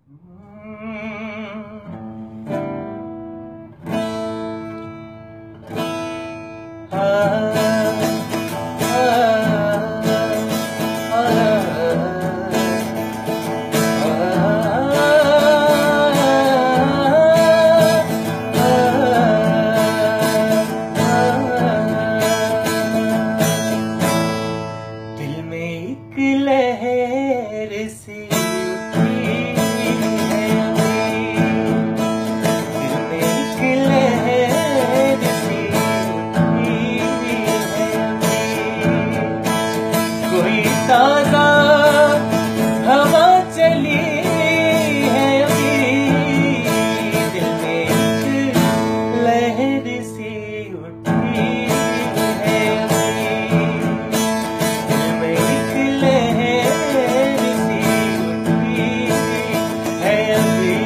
दिल में एक लहर सी उठी है अभी, दिल में एक लहर सी उठी है अभी, कोई ताजा हवा चली है अभी, दिल में एक लहर सी उठी है अभी, दिल में एक लहर सी उठी है अभी।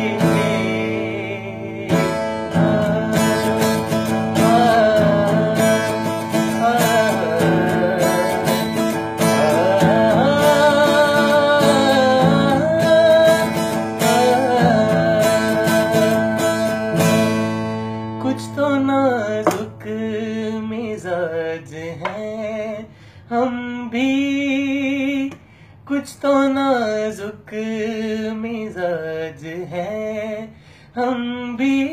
कुछ तो नाजुक मिजाज हैं हम भी, कुछ तो नाजुक मिजाज हैं हम भी,